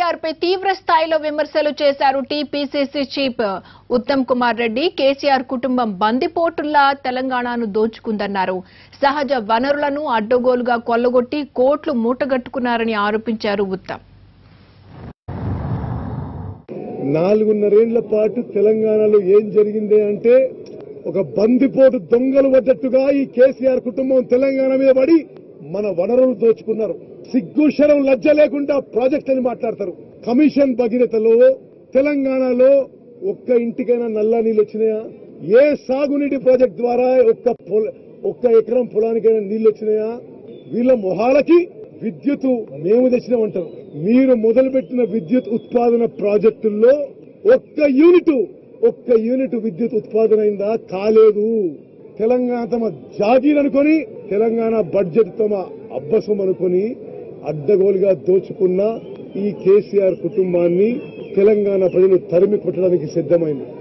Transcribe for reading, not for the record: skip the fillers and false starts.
కేసీఆర్ పై తీవ్ర స్థాయిలో విమర్శలు చేశారు TPCC chief Uttam Kumar Reddy. KCR కుటుంబం బందిపోటుల్లా తెలంగాణను దోచుకుందన్నారు. సహజ వనరులను అడ్డగోలుగా కొల్లగొట్టి కోట్లు మూటగట్టుకున్నారని ఆరోపించారు ఉత్తమ్. 4.5 ఏళ్ల పాటు తెలంగాణలో ఏం జరిగింది అంటే ఒక బందిపోటు దొంగలు పడ్డట్టుగా ఈ కేసీఆర్ కుటుంబం తెలంగాణ మీద పడి మన వనరులు దోచుకున్నారు. సిగ్గుశరం లజ్జ లేకుండా ప్రాజెక్ట్ అని మాట్లాడతారు. కమిషన్ భగీరథలో తెలంగాణలో ఒక్క ఇంటికైనా నల్లా నీళ్ళు వచ్చినాయా? ఏ సాగునీటి ప్రాజెక్ట్ ద్వారా ఒక్క ఎకరం పొలానికైనా నీళ్లు వచ్చినాయా? వీళ్ళ మొహాలకి విద్యుత్ మేము తెచ్చినామంటారు. మీరు మొదలుపెట్టిన విద్యుత్ ఉత్పాదన ప్రాజెక్టుల్లో ఒక్క యూనిట్ విద్యుత్ ఉత్పాదన అయిందా? కాలేదు. తెలంగాణ తమ జాగీర్ అనుకొని, తెలంగాణ బడ్జెట్ తమ అబ్బసం అనుకొని అడ్డగోలుగా దోచుకున్న ఈ కేసీఆర్ కుటుంబాన్ని తెలంగాణ ప్రజలు తరిమి కొట్టడానికి సిద్ధమైంది.